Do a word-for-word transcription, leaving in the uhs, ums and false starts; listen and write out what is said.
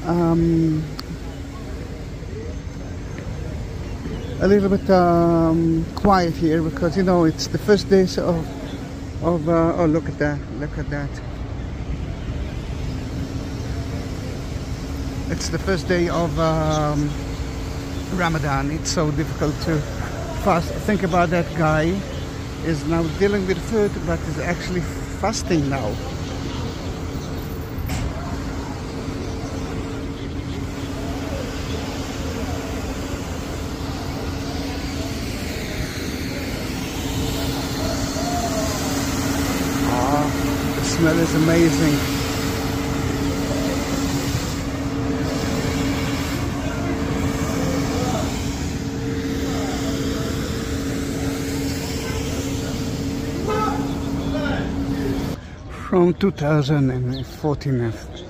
um, a little bit um, quiet here, because you know it's the first days of of uh, oh, look at that, look at that. It's the first day of um, Ramadan. It's so difficult to fast. Think about that guy is now dealing with food, but is actually fasting now. The smell is amazing. From two thousand fourteen,